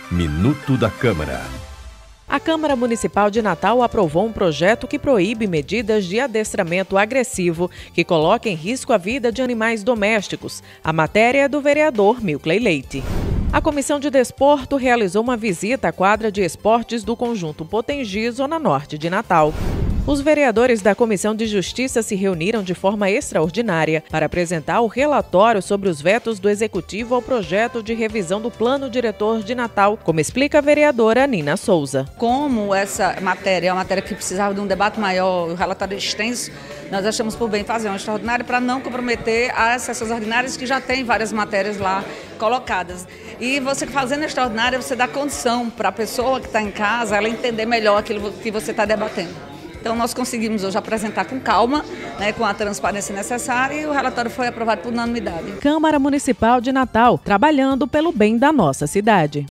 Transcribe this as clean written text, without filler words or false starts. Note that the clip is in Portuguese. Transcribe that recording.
Minuto da Câmara. A Câmara Municipal de Natal aprovou um projeto que proíbe medidas de adestramento agressivo que coloquem em risco a vida de animais domésticos. A matéria é do vereador Milcley Leite. A Comissão de Desporto realizou uma visita à quadra de esportes do Conjunto Potengi, zona norte de Natal. Os vereadores da Comissão de Justiça se reuniram de forma extraordinária para apresentar o relatório sobre os vetos do Executivo ao projeto de revisão do Plano Diretor de Natal, como explica a vereadora Nina Souza. Como essa matéria é uma matéria que precisava de um debate maior, o relatório extenso, nós achamos por bem fazer um extraordinário para não comprometer as sessões ordinárias que já tem várias matérias lá colocadas. E você fazendo extraordinário, você dá condição para a pessoa que está em casa, ela entender melhor aquilo que você está debatendo. Então nós conseguimos hoje apresentar com calma, com a transparência necessária, e o relatório foi aprovado por unanimidade. Câmara Municipal de Natal, trabalhando pelo bem da nossa cidade.